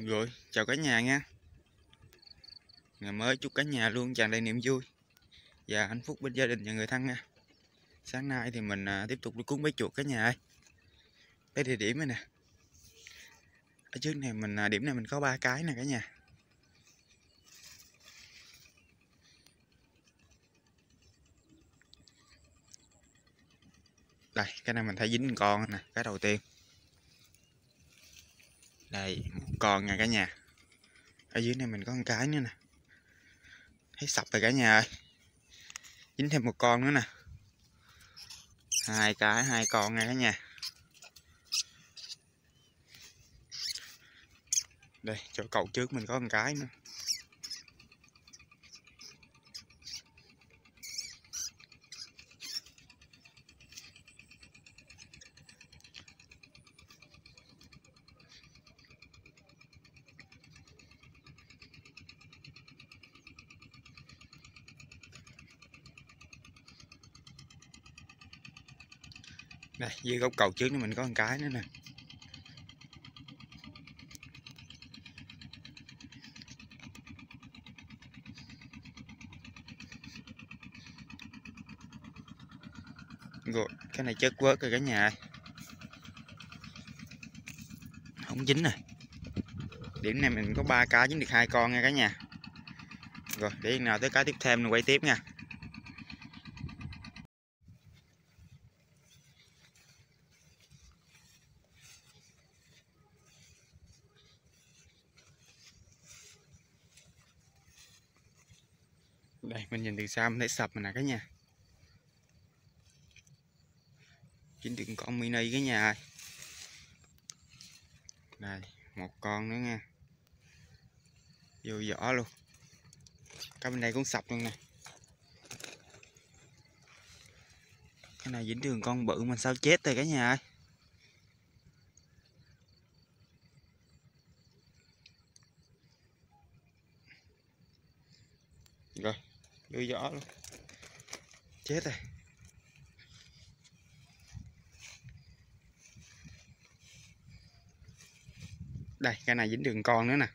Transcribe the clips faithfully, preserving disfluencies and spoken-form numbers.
Rồi, chào cả nhà nha. Ngày mới chúc cả nhà luôn tràn đầy niềm vui và hạnh phúc bên gia đình và người thân nha. Sáng nay thì mình à, tiếp tục đi cuốn bẫy chuột cả nhà ơi. Tới địa điểm này nè. Ở trước này mình à, điểm này mình có ba cái nè cả nhà. Đây, cái này mình thấy dính một con nè, cái đầu tiên. Đây, một con nha cả nhà. Ở dưới này mình có một cái nữa nè. Thấy sập rồi cả nhà ơi. Dính thêm một con nữa nè. Hai cái, hai con nha cả nhà. Đây, chỗ cầu trước mình có một cái nữa. Đây, dưới gốc cầu trước này mình có một cái nữa nè. Rồi, cái này chết quớt rồi cả nhà ơi. Không dính rồi. Điểm này mình có ba cá dính được hai con nha cả nhà. Rồi, để nào tới cá tiếp theo mình quay tiếp nha. Đây, mình nhìn từ xa mình thấy sập rồi nè cả nhà. Chính được con mini cả nhà ơi. Đây, một con nữa nha. Vô vỏ luôn. Cái bên đây cũng sập luôn nè. Cái này dính đường con bự mình sao chết rồi cả nhà ơi. Rồi, vô vỏ luôn. Chết rồi. Đây, cái này dính đường con nữa nè.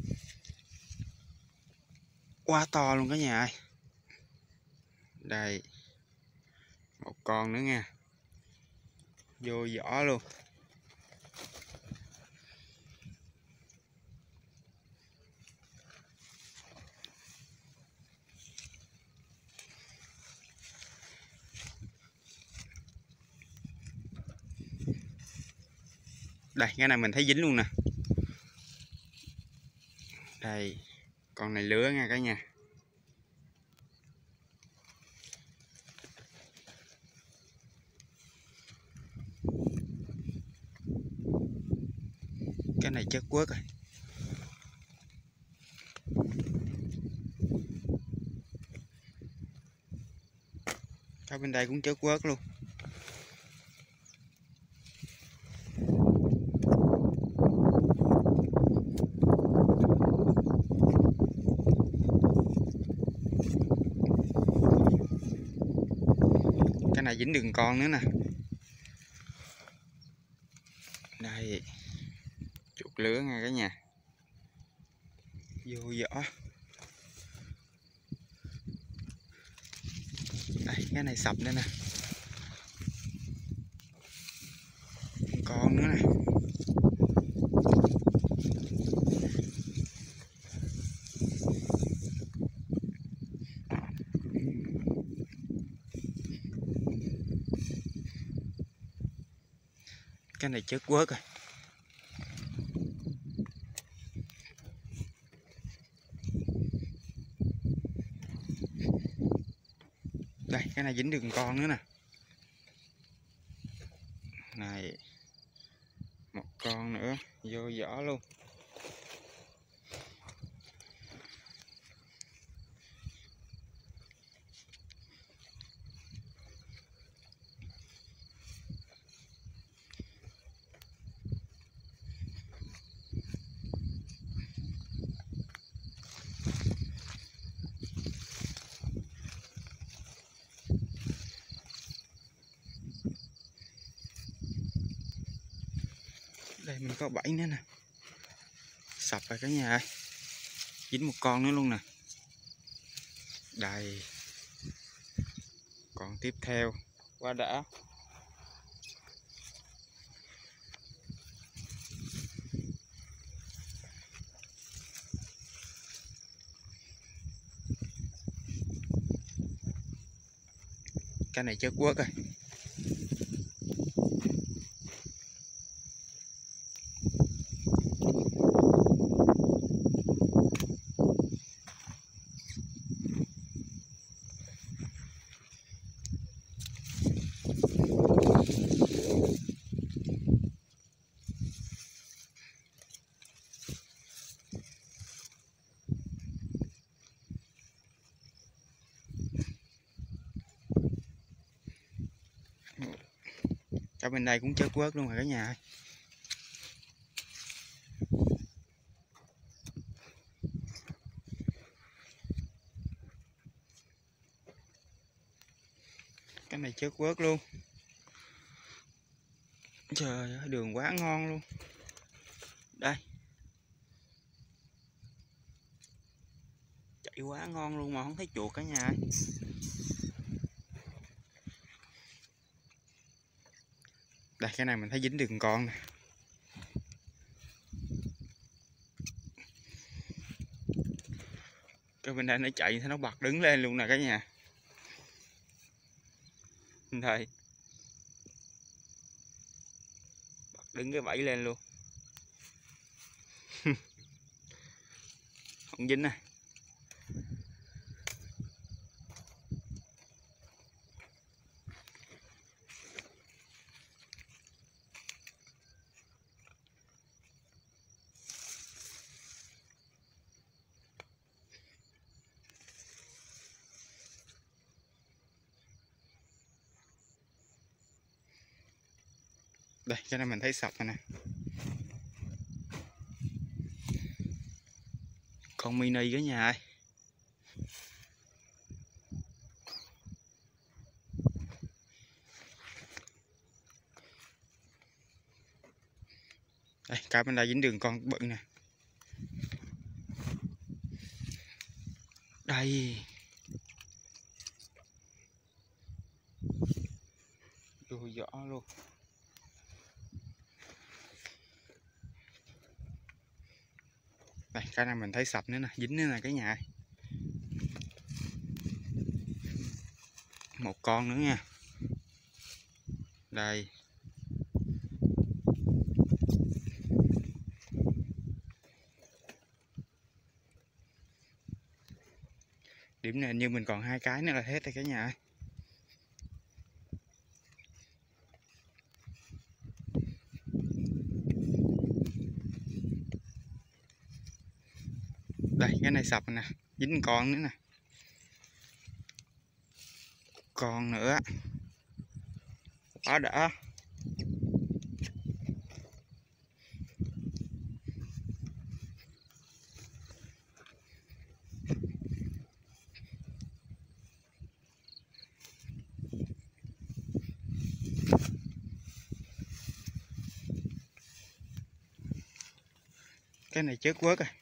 Quá to luôn cả nhà ơi. Đây. Một con nữa nha. Vô vỏ luôn. Đây, cái này mình thấy dính luôn nè. Đây, con này lứa nha cả nhà. Cái này chất quớt rồi. Cái bên đây cũng chất quớt luôn. Cái này dính đường con nữa nè. Đây, chuột lứa nha cả nhà. Vô vỏ. Đây, cái này sập nữa nè. Con nữa nè. Cái này chết quớt rồi. Đây, cái này dính đường con nữa nè. Này. Một con nữa vô vỏ luôn. Đây mình có bảy nữa nè. Sập rồi cả nhà ơi, dính một con nữa luôn nè. Đây, còn tiếp theo quá đã. Cái này chết quất rồi. Cả bên đây cũng chết quất luôn rồi cả nhà ơi. Cái này chết quất luôn. Trời ơi, đường quá ngon luôn. Đây, chạy quá ngon luôn mà không thấy chuột cả nhà ơi. Đây, cái này mình thấy dính đường con nè. Cái bên đây nó chạy thì nó bật đứng lên luôn nè cả nhà. Đây, bật đứng cái bẫy lên luôn. Không dính nè. Đây, cái này mình thấy sập rồi nè. Con mini cả nhà ơi. Đây, cả bên đây dính đường con bự nè. Đây. Vô giỏ luôn. Đây, cái này mình thấy sập nữa nè, dính nữa nè cả nhà. Một con nữa nha. Đây. Điểm này như mình còn hai cái nữa là hết rồi cả nhà ơi. Đây, cái này sập nè, dính con nữa nè. Con nữa. Quá đã. Cái này chết quất rồi.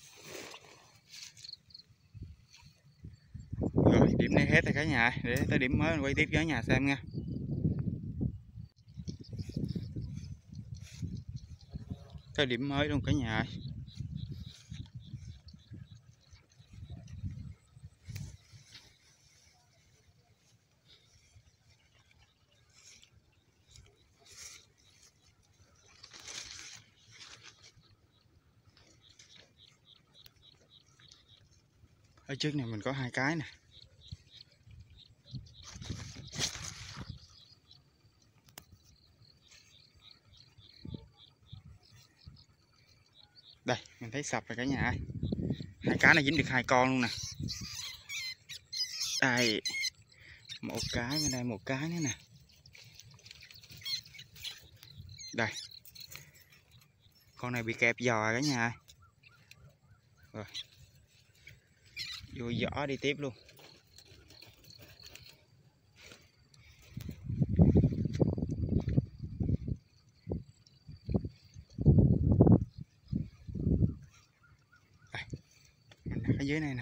Rồi, điểm này hết rồi cả nhà. Để tới điểm mới mình quay tiếp cho nhà xem nha. Tới điểm mới luôn cả nhà. Ở trước này mình có hai cái nè. Đây, mình thấy sập rồi cả nhà ơi. Hai cái này dính được hai con luôn nè. Đây. Một cái bên đây, một cái nữa nè. Đây. Con này bị kẹp giò cả nhà ơi. Rồi. Vô giỏ đi tiếp luôn. dưới này nè.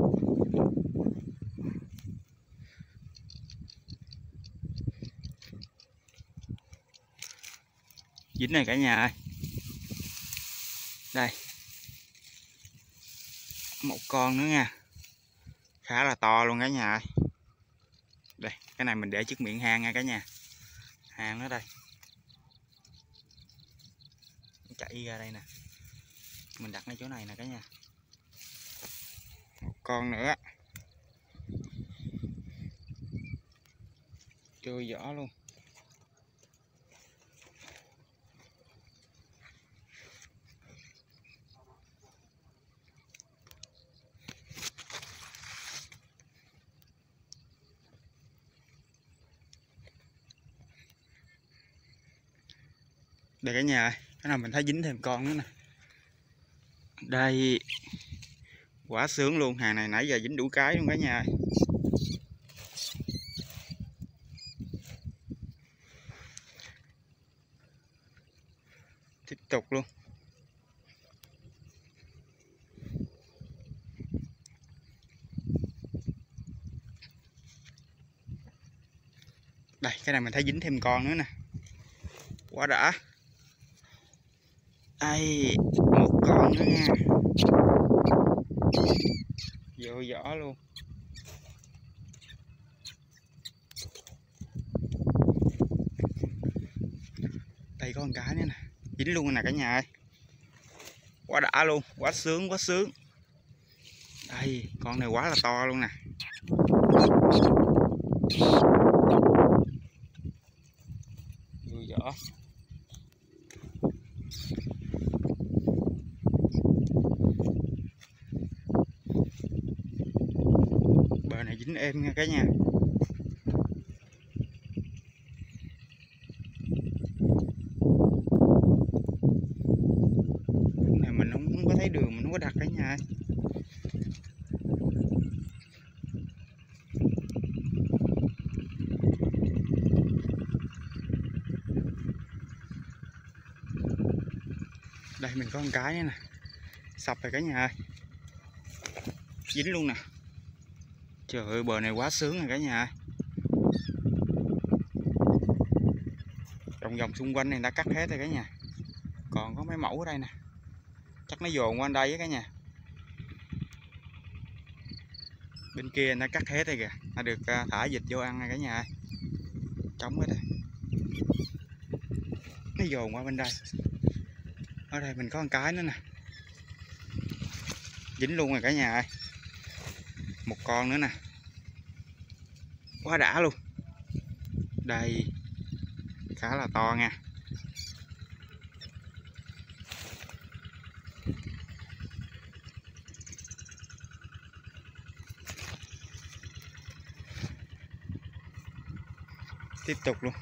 Dính này cả nhà ơi. Đây. Một con nữa nha. Khá là to luôn cả nhà ơi. Đây, cái này mình để trước miệng hang nha cả nhà. Hang nó đây. Chạy ra đây nè. Mình đặt ngay chỗ này nè cả nhà. Một con nữa. Trôi giỏ luôn. Đây cả nhà ơi, cái nào mình thấy dính thêm con nữa nè. Đây. Quá sướng luôn, hàng này nãy giờ dính đủ cái luôn cả nhà ơi. Tiếp tục luôn. Đây, cái này mình thấy dính thêm con nữa nè. Quá đã. Đây, một con nữa nha. Vô giỏ luôn. Đây có một cái nữa nè. Dính luôn nè cả nhà ơi. Quá đã luôn, quá sướng, quá sướng. Đây, con này quá là to luôn nè. Vô giỏ. Bờ này dính êm nha cả nhà. Này mình không có thấy đường, mình không có đặt cả nhà. Đây mình có một cái nữa nè. Sập rồi cả nhà ơi. Dính luôn nè. Trời ơi, bờ này quá sướng rồi cả nhà ơi. Vòng vòng xung quanh này đã cắt hết rồi cả nhà. Còn có mấy mẫu ở đây nè. Chắc nó dồn qua đây với cả nhà. Bên kia nó cắt hết rồi kìa. Nó được thả vịt vô ăn rồi cả nhà ơi. Trống hết rồi. Nó dồn qua bên đây. Ở đây mình có một cái nữa nè. Dính luôn rồi cả nhà ơi. Một con nữa nè. Quá đã luôn. Đây. Khá là to nha. Tiếp tục luôn.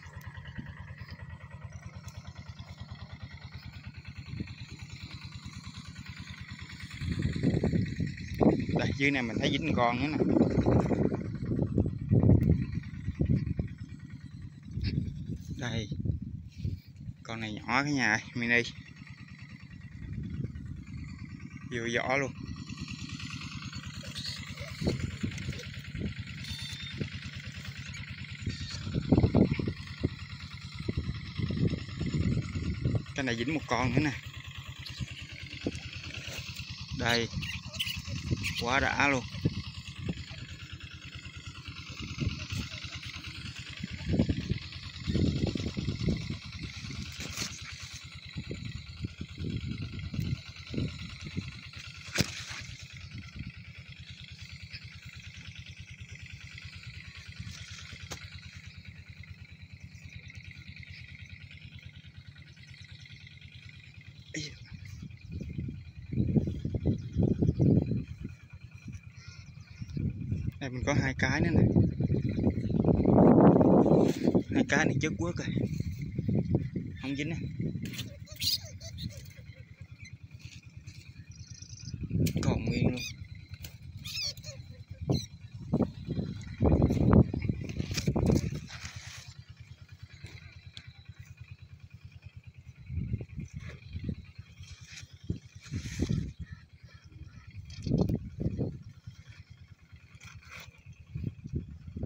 Đây dưới này mình thấy dính con nữa nè. Đây. Con này nhỏ cái nhà mini. Vừa giỏ luôn. Cái này dính một con nữa nè. Đây. Quá đã luôn. Đây mình có hai cái nữa nè. Hai cái này chất quất rồi. Không dính á. Còn nguyên luôn.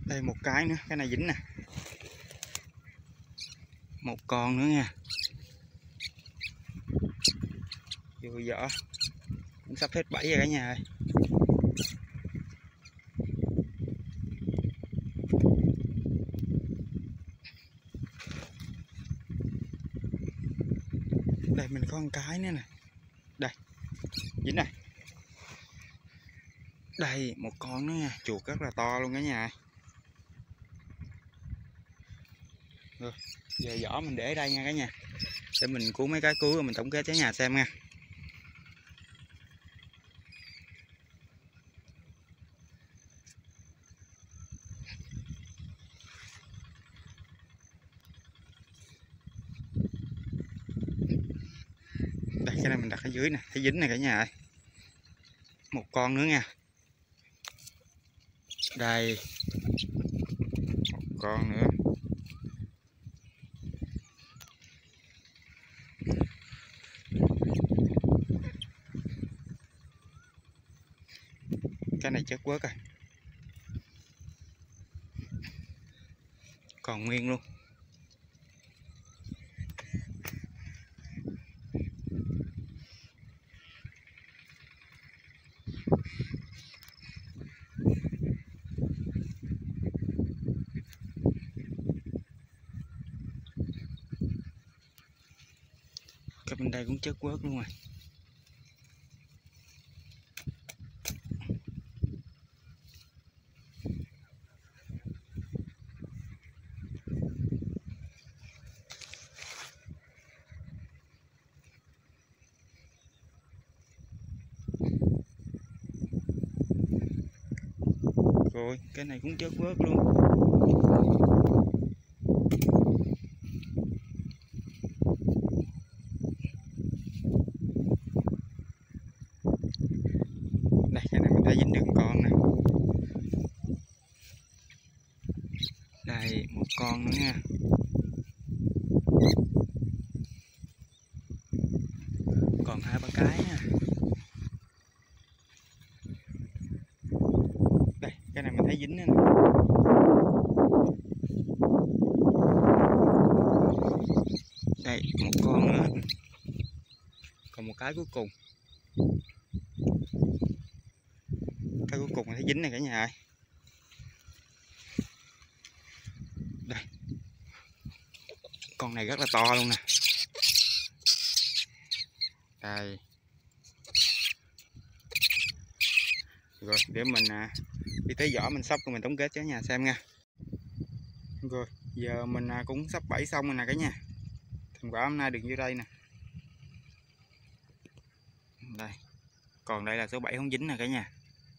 Đây một cái nữa, cái này dính nè. Một con nữa nha. Vô vỏ cũng sắp hết bẫy rồi cả nhà ơi. Đây mình có một cái nữa nè. Đây dính này. Đây một con nữa nha, chuột rất là to luôn cả nhà. Rồi giờ vỏ mình để đây nha cả nhà, để mình cứu mấy cái cứu rồi mình tổng kết cho nhà xem nha. Đây cái này mình đặt ở dưới nè, thấy dính này cả nhà ơi. Một con nữa nha. Đây một con nữa. Cái này chết quớt rồi, còn nguyên luôn. Cái bên đây cũng chết quớt luôn rồi. Rồi cái này cũng chết quớt luôn. Đây cái này mình đã dính được con nè. Đây một con nữa nha. Còn hai ba cái nha. Đây cái này mình thấy dính nữa nè. Đây một con nữa. Còn một cái cuối cùng. Cái cuối cùng mình thấy dính này cả nhà ơi. Đây con này rất là to luôn nè. Đây rồi để mình à, đi tới vỏ mình sóc rồi mình tổng kết cho nhà xem nha. Rồi giờ mình à, cũng sắp bẫy xong rồi nè cả nhà. Thành quả hôm nay được như đây nè. Đây còn đây là số bảy không dính nè cả nhà.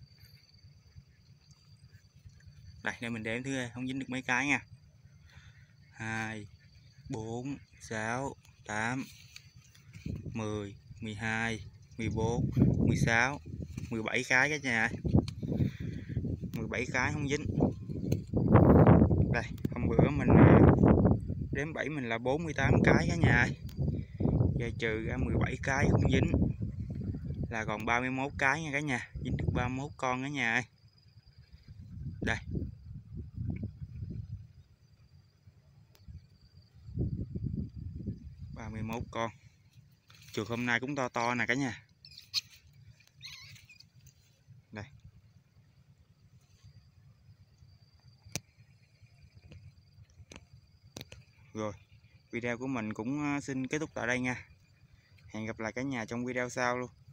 Đây để mình đếm thứ không dính được mấy cái nha. Hai bốn sáu tám mười mười hai mười bốn mười sáu mười bảy cái cả nhà. Mười bảy cái không dính. Đây hôm bữa mình đếm bẫy mình là bốn mươi tám cái cả nhà. Giờ trừ ra mười bảy cái không dính là còn ba mươi mốt cái nha cả nhà. Dính được ba mươi mốt con cả nhà ơi. Đây ba mươi mốt con. Chuột hôm nay cũng to to nè cả nhà. Đây rồi video của mình cũng xin kết thúc tại đây nha. Hẹn gặp lại cả nhà trong video sau luôn.